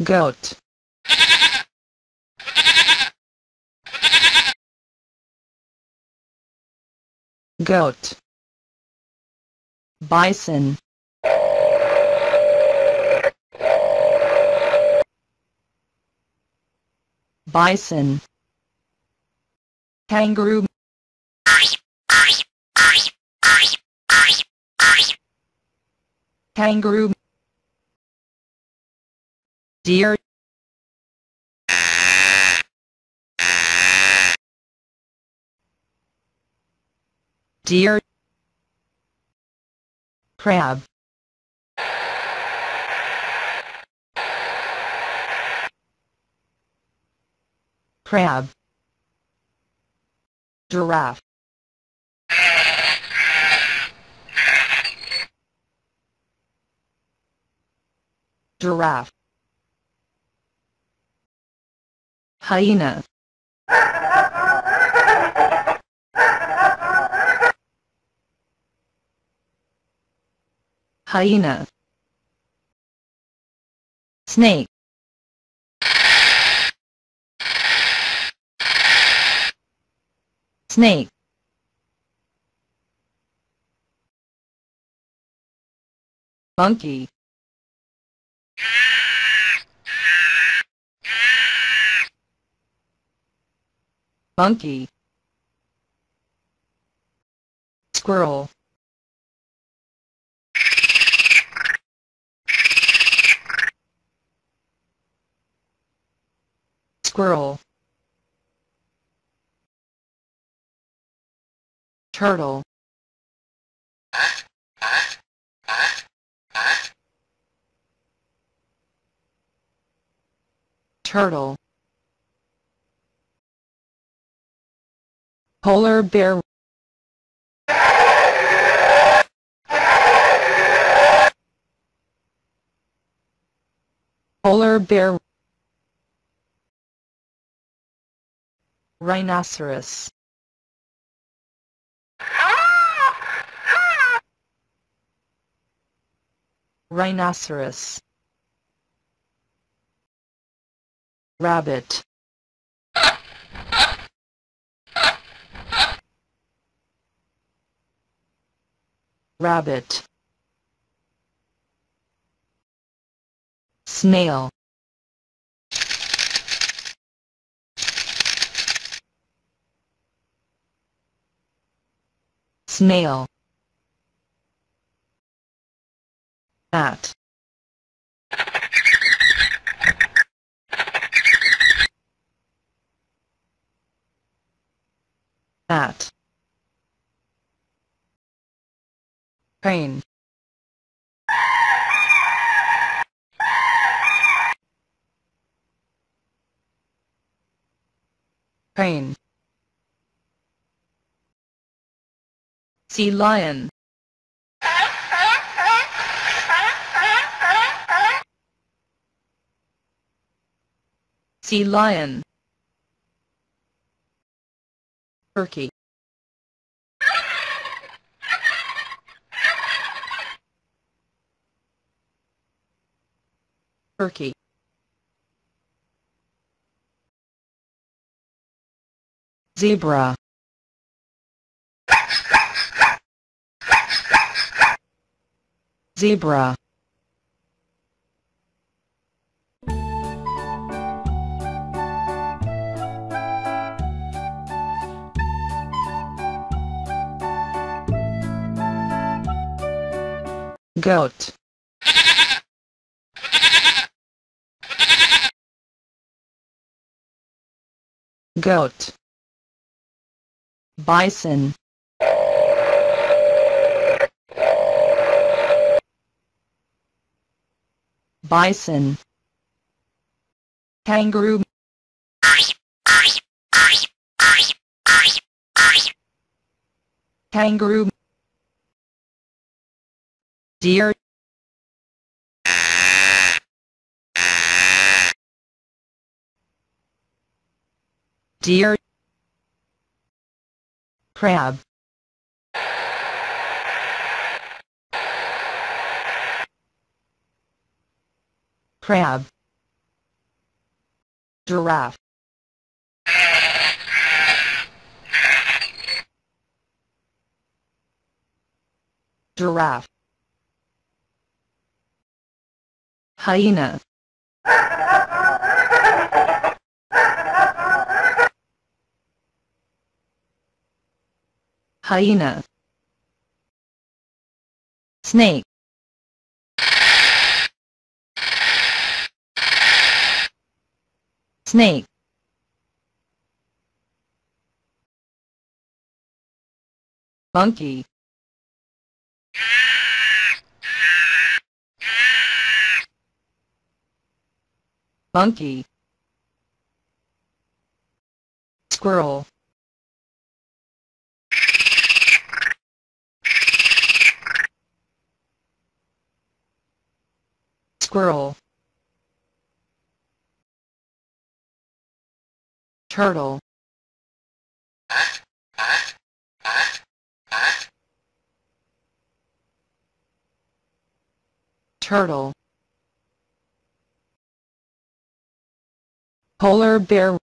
Goat. Goat. Bison. Bison. Kangaroo. Kangaroo. Deer. Deer. Crab. Crab. Giraffe. Giraffe. Hyena. Hyena. Snake. Snake. Monkey. Monkey. Squirrel. Squirrel. Turtle. Turtle. Polar bear. Polar bear. Rhinoceros. Rhinoceros. Rabbit. Rabbit. Snail. Snail. Bat. Bat. Crane. Crane. Sea lion. Sea lion. Turkey. Turkey. Zebra. Zebra. Goat. Goat. Bison. Bison. Kangaroo. Kangaroo. Deer. Deer. Crab. Crab. Giraffe. Giraffe. Hyena. Hyena. Snake. Snake. Monkey. Monkey. Squirrel. Squirrel. Turtle. Turtle. Polar bear.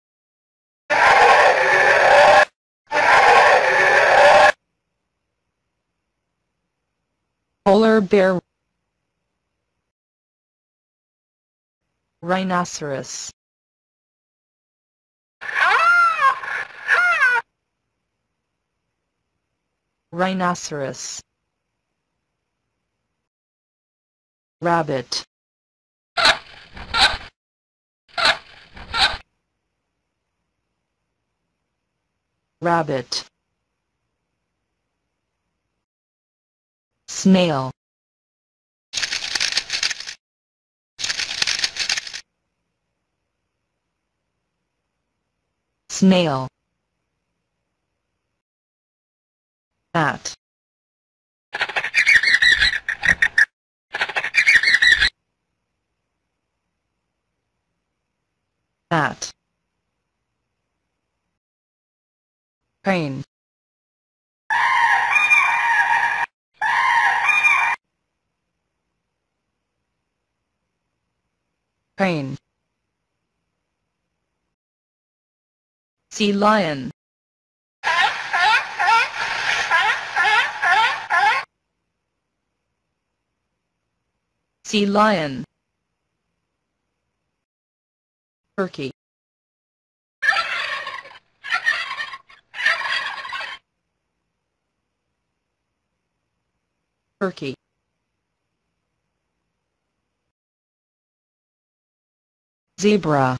Polar bear. Rhinoceros. Rhinoceros. Rabbit. Rabbit. Snail. Snail. Bat. Bat. Crane. Crane. Sea lion. Sea lion. Turkey. Turkey. Zebra.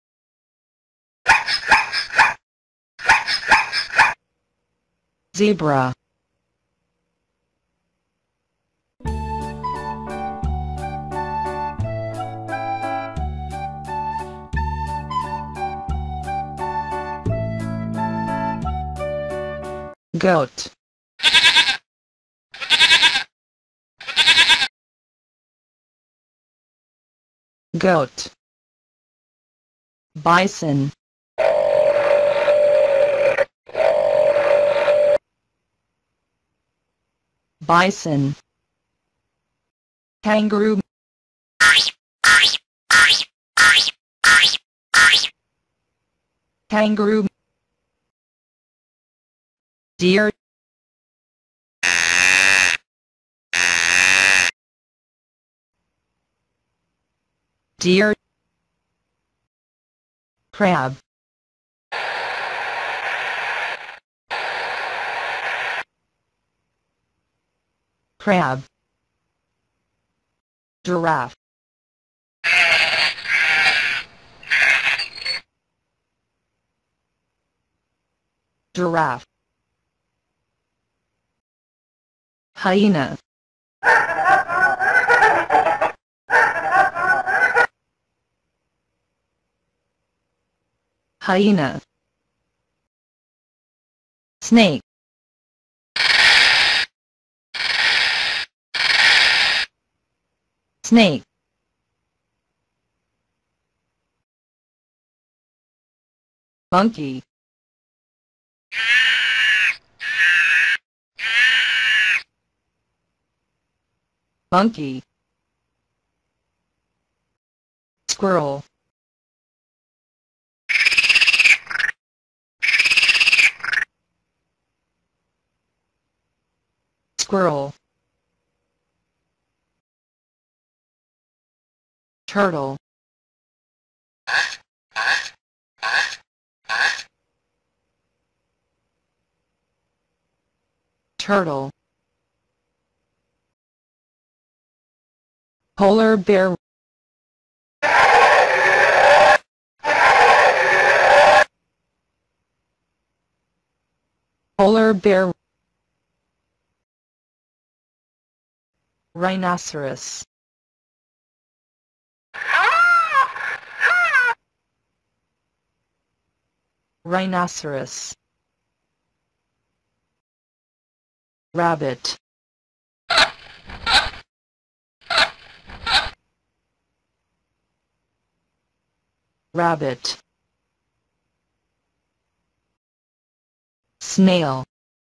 Zebra. Goat. Goat. Bison. Bison. Kangaroo. Kangaroo. Deer. Deer. Crab. Crab. Giraffe. Giraffe. Hyena. Hyena. Snake. Snake. Monkey. Monkey. Squirrel. squirrel, turtle, turtle, polar bear, polar bear, rhinoceros, rhinoceros, rabbit, rabbit, snail,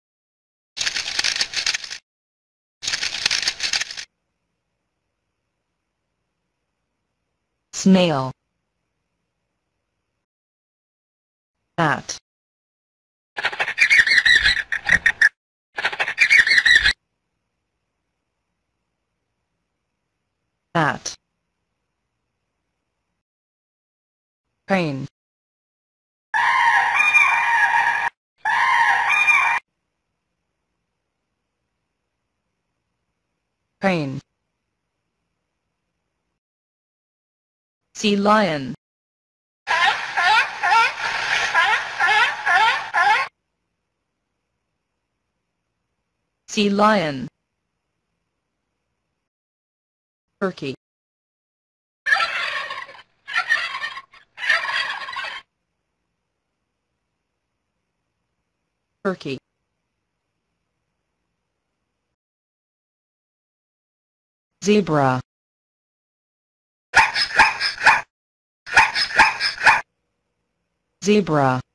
snail, bat, bat, crane, crane, sea lion, sea lion, turkey, turkey, zebra, zebra,